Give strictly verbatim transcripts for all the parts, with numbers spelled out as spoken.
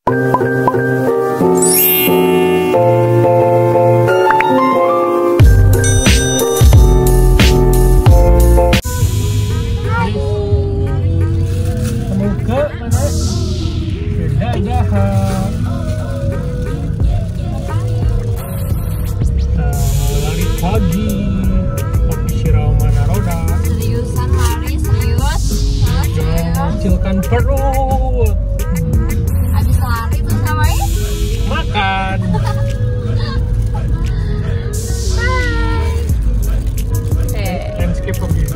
Kecilkan perut. Habis lari terus ngapain? Makan. Eh, Landscape begini.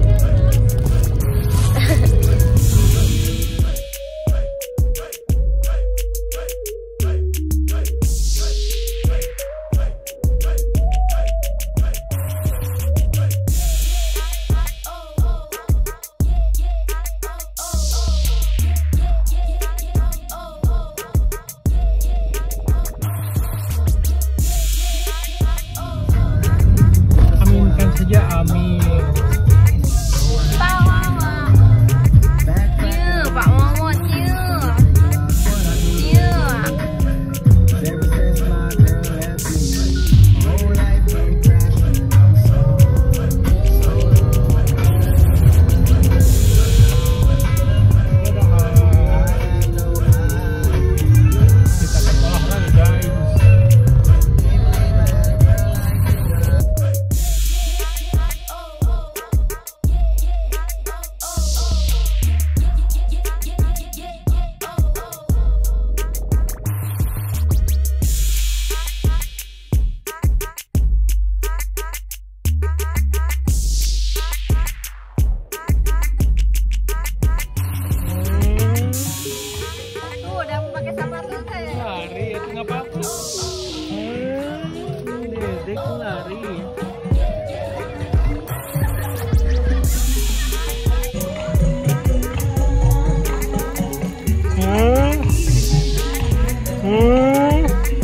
Ya amin. Pak Wawa. Ciu, Pak Wawa, ciu. Ciu. Kita akan olahraga guys. Lari itu nggak apa-apa. Hmm, Dedek lari. Hmm. Hmm.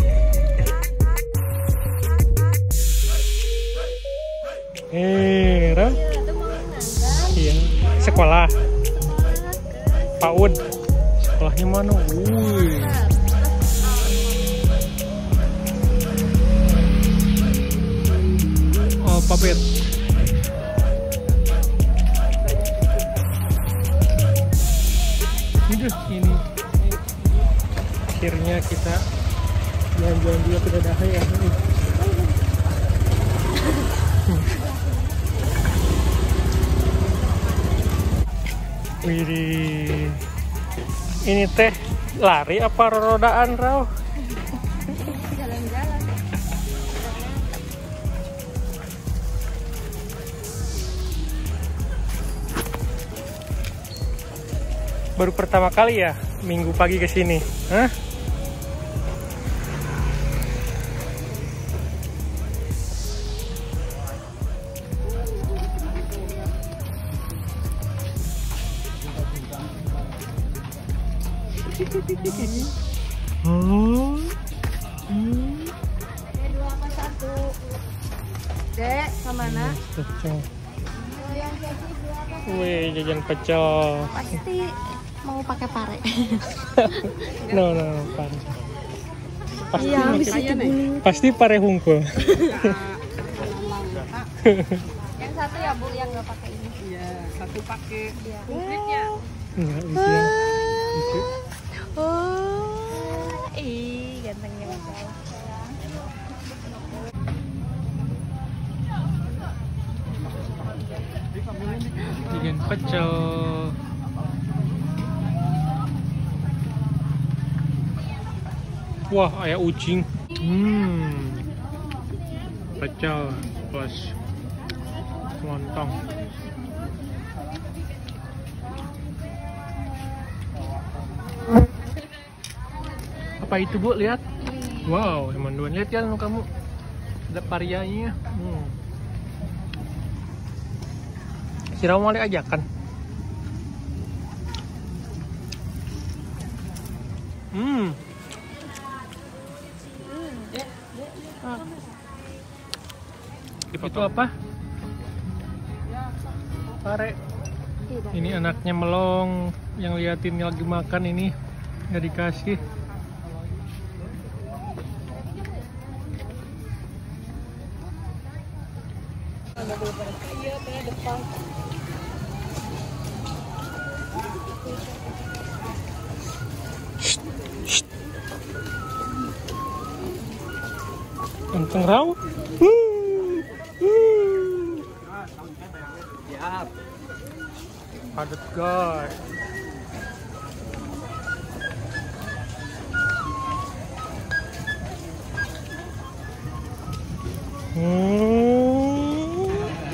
Eh, Ram. Iya, sekolah. PAUD. Sekolahnya mana? Wih. Oh, papet. Udah, ini akhirnya kita jalan-jalan juga ke Dadaha ya. Wih, ini teh lari apa rodaan, Rau? Jalan-jalan. Baru pertama kali ya minggu pagi ke sini. Hah? Oh. Hmm. Dua apa satu? Dek, kemana? Pecel. Yang jadi dua apa? Wih, jajan pecel. Pasti mau pakai pare. No, no, no, pare. Pasti, Iya, habis pakai- itu dulu. pasti pare hungkul. Yang satu ya Bu, yang nggak pakai ini. Iya, satu pakai Iya. kulitnya. Enggak bisa. Bisa. Oh, ih, gantengnya Mas. Jajan pecel. Wah, ayah ucing. Hmm. Pecel plus lontong. Apa itu Bu? Lihat. Wow, emang dua lihat ya kamu. Ada variannya. Hmm. Si Raul mau ajakan. Hmm. Itu apa? Pare. Ini anaknya melong yang liatin lagi makan ini nggak dikasih. Iya, di depan. Kenceng raw. Siap. Padat guys. Hmm.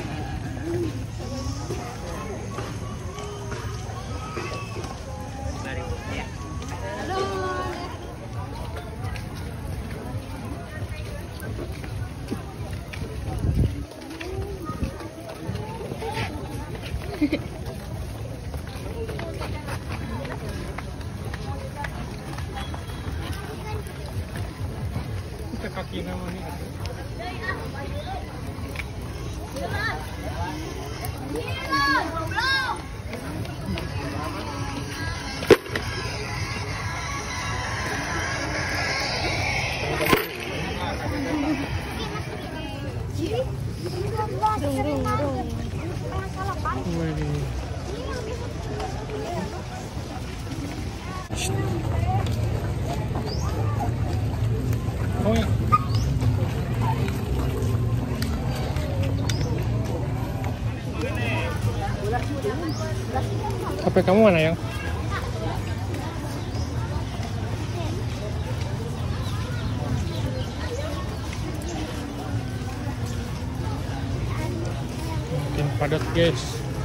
Kita kaki namanya. Rung, rung, rung. Wih. Oh ya. H P kamu mana yang? Makin padat guys.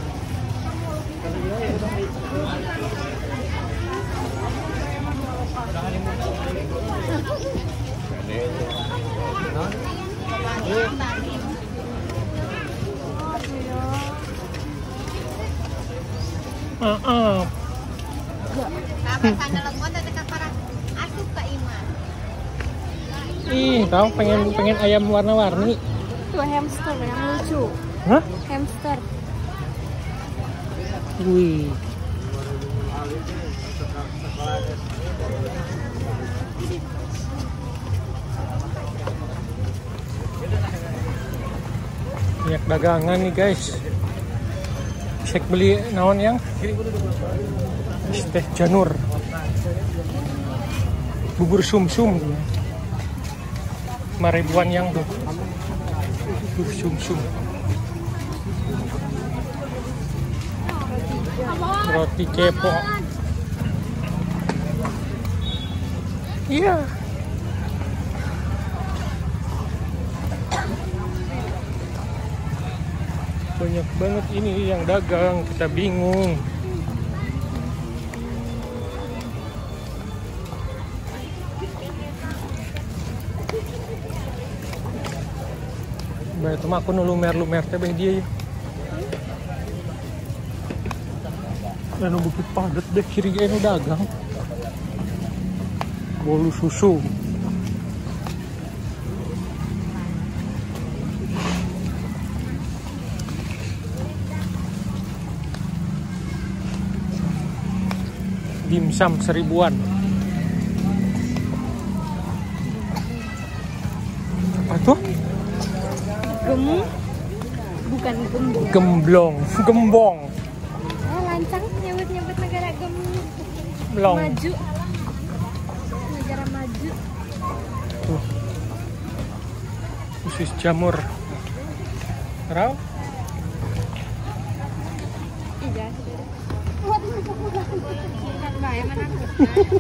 Maaf. Ih, tahu pengen pengen ayam warna-warni. Tuh hamster yang lucu. Hah? Hamster. Wih. Banyak dagangan nih guys. Cek beli naon yang? Teh janur. Bubur sumsum. lima ribuan yang tuh. Bubur sumsum. Roti kepo. Iya. Banyak banget ini yang dagang, kita bingung. Bah itu mah aku lumer-lumer teh beh dia ya. Dan bukit padat deh kiri ini dagang. Bolu susu. Dimsum seribuan. Apa tuh? Gem, bukan gembong. Gemblong, gembong. Oh, lancang nyebut-nyebut negara gem. Blong. Maju. Negara maju. Tuh. Usus jamur. Raw? Iya. Kan bahaya menakutkan.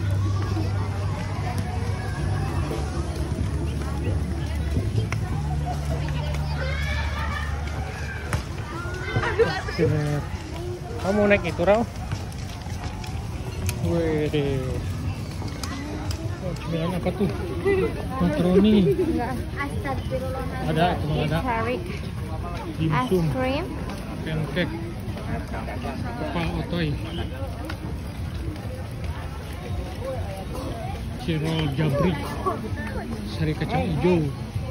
Kamu naik itu, Raw? Wih. Oh, cemilan apa tuh? Makaroni. Ada, cuma ada. Dimsum. Ice cream. Pancake. Kepal otoy. Cirol jabrik. Sari kacang hijau.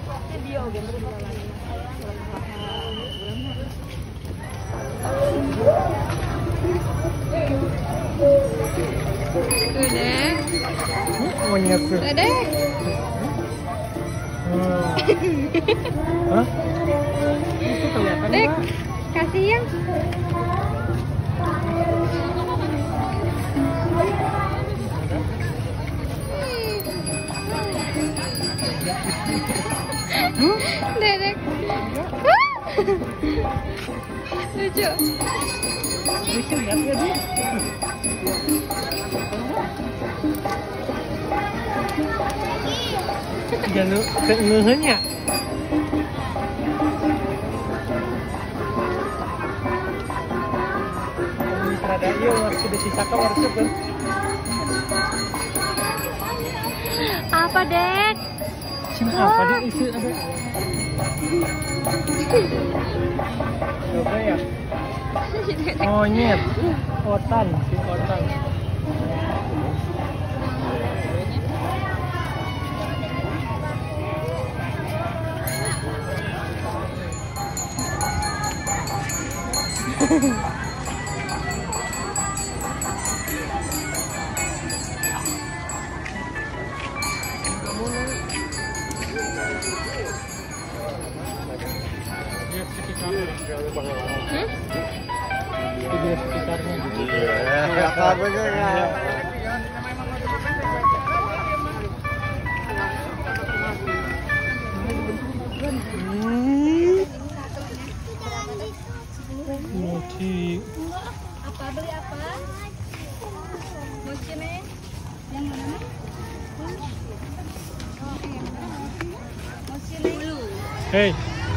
Udah. Banyak tuh. Udah. Hmm. Hah? Itu kelihatan Dek, nggak? kasih yang. Dedek. Lucu. Bisa lihat ya dia. Jangan keengehannya. Ada iya harus disisakan harus kan. Apa, Dek? Cina apa deh itu ada? Coba ya. Monyet, otan, si otan. Hmm? Video sekitarnya gitu. Mochi. Apa beli apa? Mochi nih. Yang mana? Oh, yang mana? Mochi nih. Hey.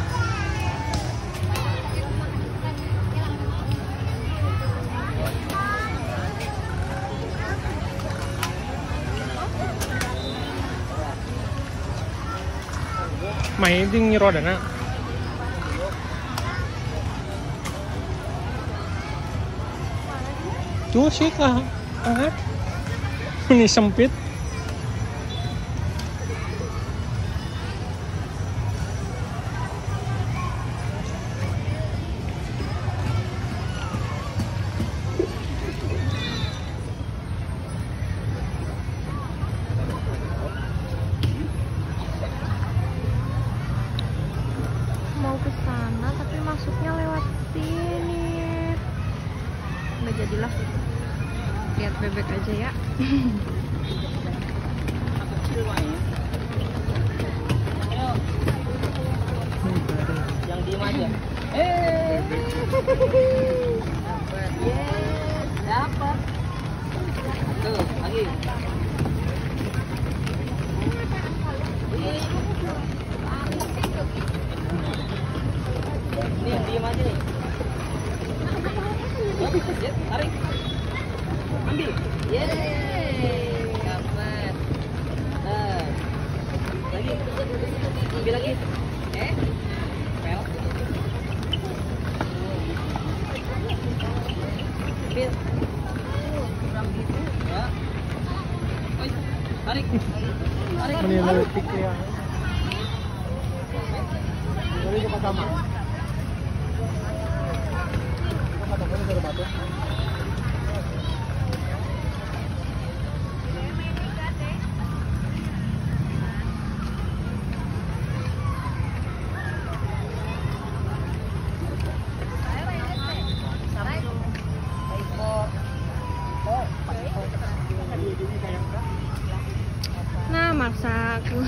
Main ding roda na. Tuh sih kah? Angkat. Ini sempit. Mau ke sana tapi masuknya lewat sini. Nggak jadilah. Lihat bebek aja ya. Yang diem aja. Eh. Yes, dapat. Tuh, lagi. Ini yang diem aja nih. Ya, tarik. Ambil. Yeay, dapat. Nah. Lagi. Ambil lagi. Eh. Pel. Ambil. Kurang gitu. Ya. Oi, tarik. Tarik. Menelitik ya. Jadi kita sama. Kita sama dari batu. Nah, maksa aku.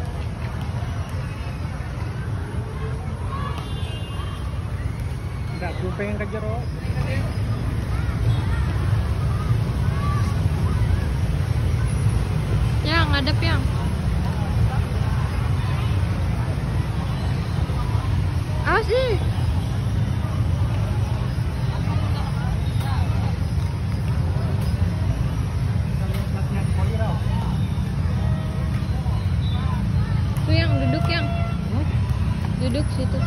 Enggak, gue pengen ke jero. Yang ngadep yang. Awas sih. Tuh yang duduk yang. Duduk situ.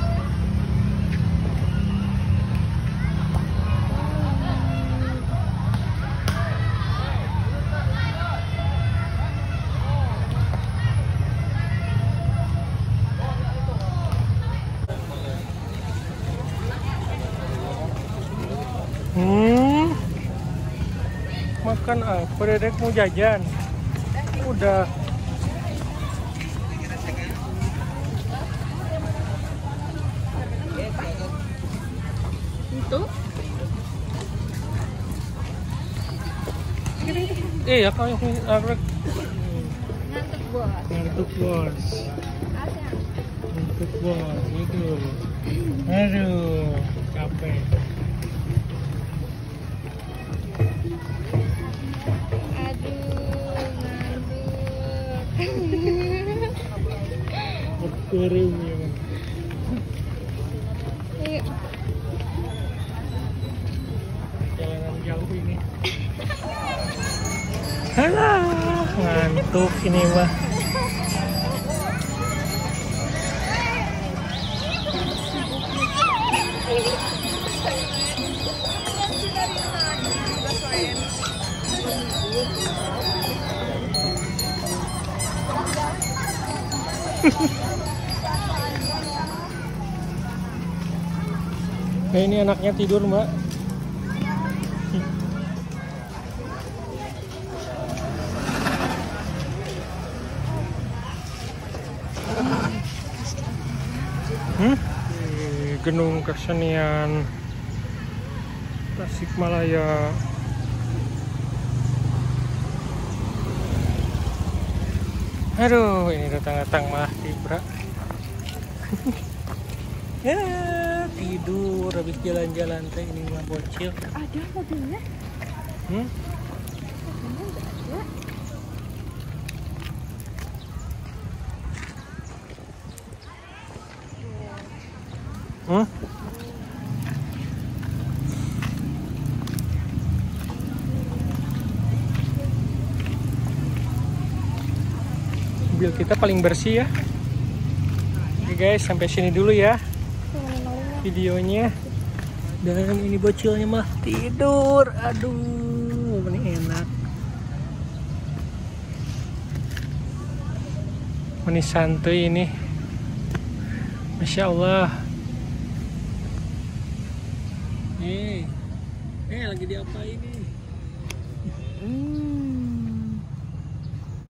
Hmm. Makan apa Dedek mau jajan? Udah. Tuh. Eh, apa yang arek? Ngantuk bos. Ngantuk bos. Asya. Ngantuk bos, itu. Aduh, capek. Aduh, ngantuk. Kering ya. Ayo. Jalanan jauh ini. Halah, ngantuk ini mah. Nah, ini anaknya tidur, Mbak. Hmm? Di Gedung Kesenian Tasikmalaya. Aduh, ini datang-datang malah tibra. Ya, tidur habis jalan-jalan teh ini mah bocil. Ada mobilnya? Hmm? Hmm? Mobil kita paling bersih ya. Oke guys, sampai sini dulu ya videonya. Dan ini bocilnya mah tidur. Aduh, ini enak. Ini santuy ini. Masya Allah. Eh, eh lagi diapain nih? Hmm.